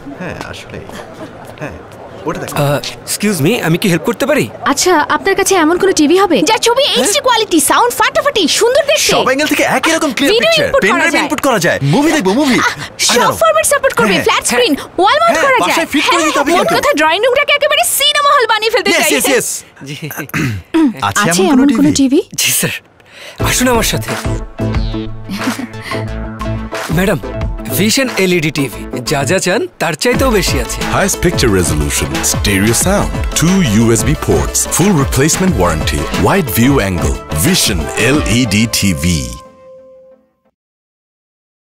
হ্যাঁ আসলে হ্যাঁ ওটা দেখো। এক্সকিউজ মি, আমি কি হেল্প করতে পারি? আচ্ছা, আপনার কাছে এমন কোন টিভি হবে যার ছবি এইচডি কোয়ালিটি, সাউন্ড ফাটাফাটি, সুন্দর দেখতে, সব অ্যাঙ্গেল থেকে একই রকম clear Video picture, input pen করা ড্রাইভ যায়। ইনপুট করা যায়, মুভি দেখবো মুভি, সব ফরম্যাট সাপোর্ট করবে, হ্যাঁ, ফ্ল্যাট স্ক্রিন, ওয়াল মাউন্ট হ্যাঁ, করা যায়। বাসায় fit করে দিতে হবে মোট কিন্তু। কথা ড্রয়িং রুমটাকে একেবারে সিনেমা হল বানিয়ে ফেলতে চাই। ইয়েস ইয়েস জি আছে আছে এমন এমন কোন কোনো টিভি? টিভি? জি স্যার, আসুন আমার সাথে। ম্যাডাম, ভিশন এলইডি টিভি, যা যা চান তার চাইতেও বেশি আছে। Highest picture resolution, stereo sound, 2 USB ports, full replacement warranty, wide view angle, Vision LED TV.